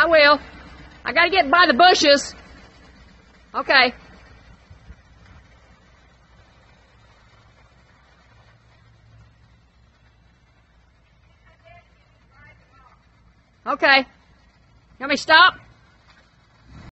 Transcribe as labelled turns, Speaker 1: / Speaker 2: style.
Speaker 1: I will. I gotta get by the bushes. Okay. Okay. You want me to stop?